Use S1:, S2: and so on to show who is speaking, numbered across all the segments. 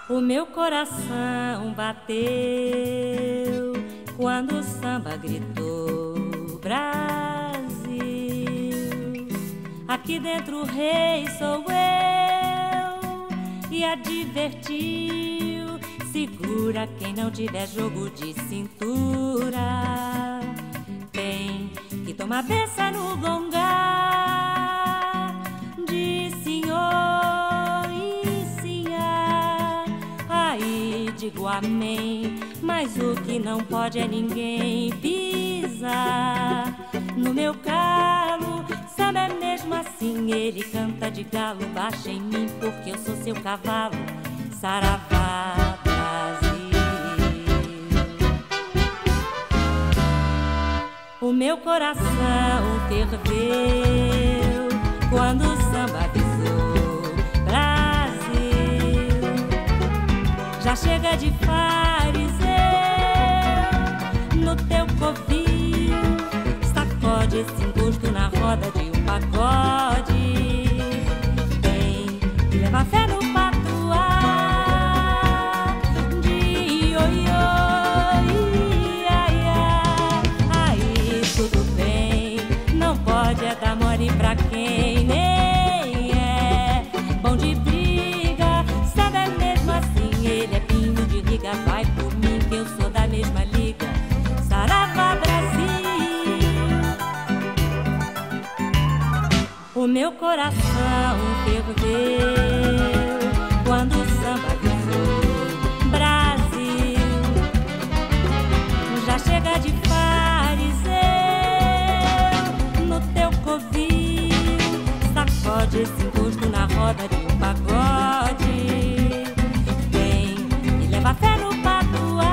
S1: O meu coração bateu quando o samba gritou Brasil. Aqui dentro o rei sou eu e advertiu: segura quem não tiver jogo de cintura. Tem que tomar benção no gongar de senhor e sinhá. Aí digo amém, mas o que não pode é ninguém pisar no meu calo. Samba é mesmo assim, ele canta de galo. Baixa em mim porque eu sou seu cavalo. Saravá, Brasil. O meu coração ferveu quando o samba avisou Brasil. Já chega de fariseu no teu covil. Sacode esse encosto na roda de um pagode. Tem que levar fé no patuá de ioiô, iaiá. Aí tudo bem, não pode é dar mole pra quem nem é bom de briga. Sabe é mesmo assim, ele é pinho de riga. Vai por mim que eu sou da mesma liga. Saravá, Brasil. O meu coração ferveu quando o samba avisou Brasil. Já chega de fariseu no teu covil. Sacode esse encosto na roda de um pagode. Tem que levar fé no patuá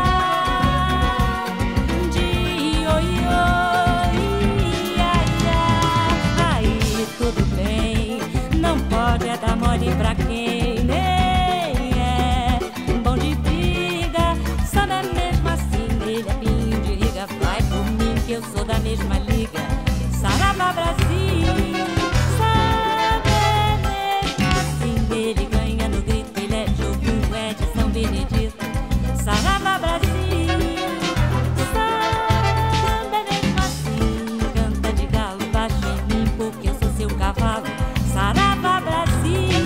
S1: de ioiô, iaiá. Aí tudo bem, não pode é dar mole pra quem nem é bom de briga. Samba é mesmo assim, ele é pinho de riga. Vai por mim que eu sou da mesma liga. Saravá, Brasil. Samba é mesmo assim, ele ganha no grito. Ele é jogo, é de São Benedito. Saravá, Brasil. Samba é mesmo assim, canta de galo. Baixa em mim porque eu sou seu cavalo. Saravá, Brasil.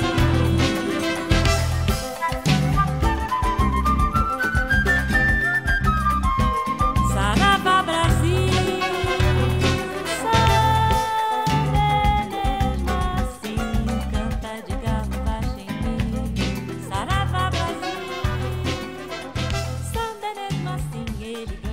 S1: Saravá, Brasil. Samba é mesmo assim, canta de galo. Baixa em mim. Saravá, Brasil. Samba é mesmo assim, ele